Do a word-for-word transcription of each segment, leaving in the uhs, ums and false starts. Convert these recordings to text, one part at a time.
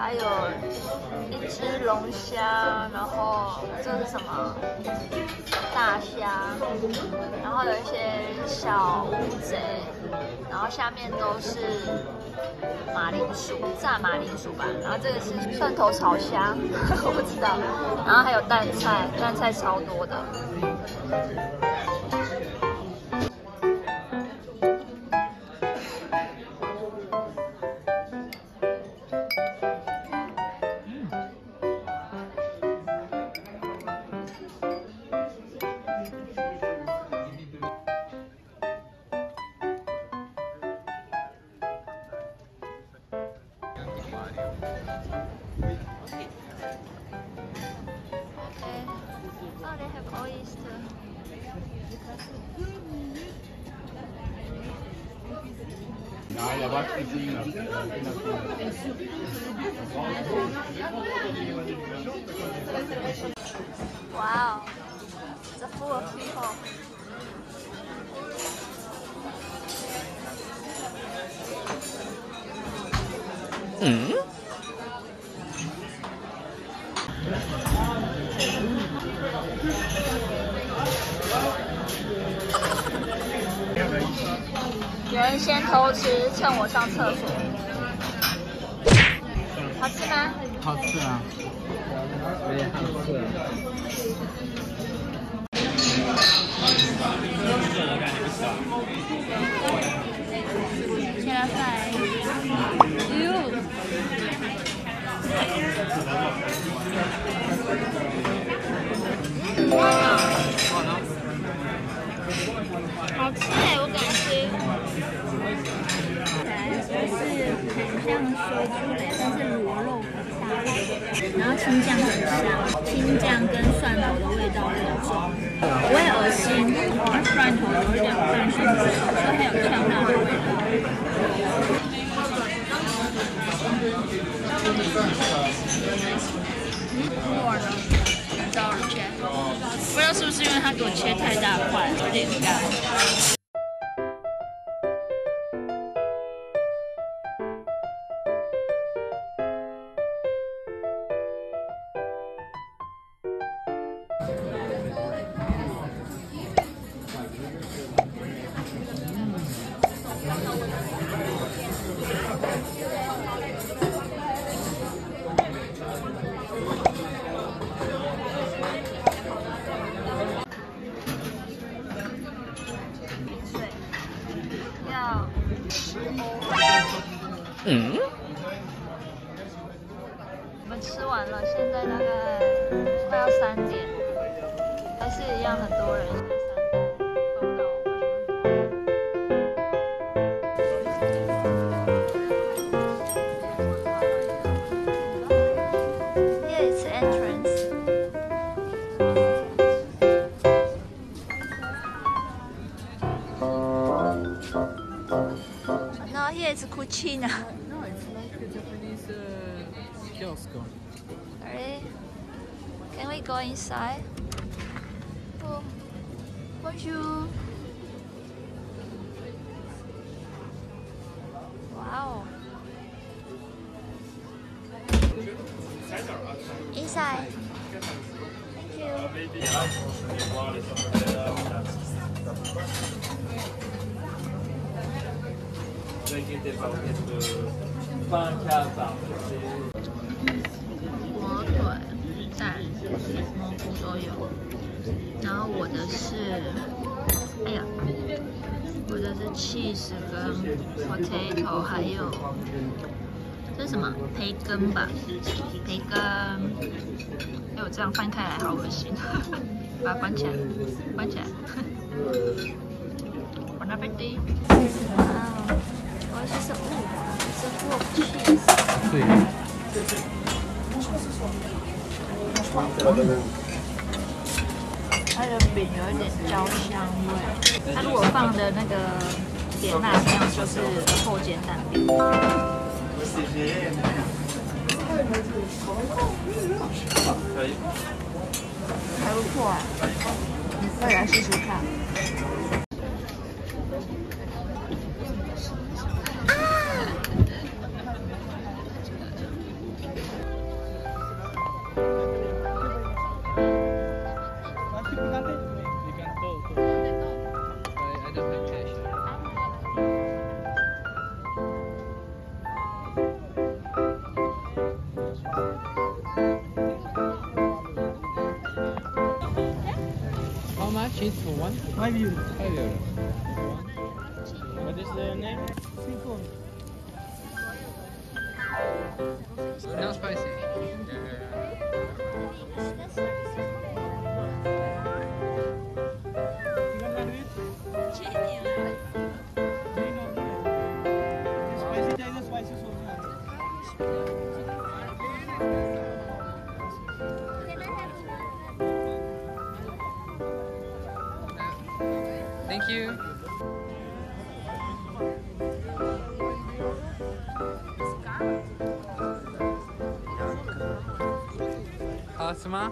还有一只龙虾，然后这是什么？大虾，然后有一些小乌贼，然后下面都是马铃薯，炸马铃薯吧。然后这个是蒜头炒虾，我不知道。然后还有蛋菜，蛋菜超多的。Wow, it's full of people. 嗯？ 有人先偷吃，趁我上厕所。好吃吗？ 好吃啊！我也好吃。 现在菜。哟。好吃哎，我敢吃。就是很像水煮的，但是螺肉很大，然后青酱很香，青酱跟蒜头的味道很重，不会恶心。蒜头有一点淡香味，所以还有呛辣的味道。木耳呢？找人切，不知道是不是因为他给我切太大块，有点干。 嗯？ 我们吃完了，现在大概快要三点，还是一样很多人。Here is the entrance. No, here is cucina. No, it's like a Japanese uh, kiosk. Ready? Can we go inside? Oh, bonjour. Wow. Inside. Thank you. 火腿、蛋、蘑菇都有。然后我的是，哎呀，我的是 cheese 跟 potato， 还有这是什么？培根吧？培根。哎，我这样翻开来好恶心，把它关起来，关起来。我那边的。哇，我是什么？是 full of cheese。 对。 它的饼有一点焦香味。它如果放的那个点辣酱就是厚煎蛋饼。还不错啊，再来试试看。 Cheese for one? Five euro. Five euro. What is the name? Seafood. No spicy. Chicken sandwich. Green or red? Spicy चाहिए spicy sauce में. Thank you. Asma.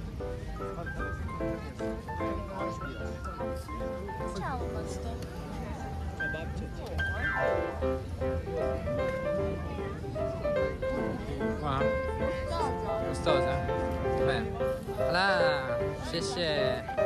Wow. Gustosa. Bene. 好啦，谢谢。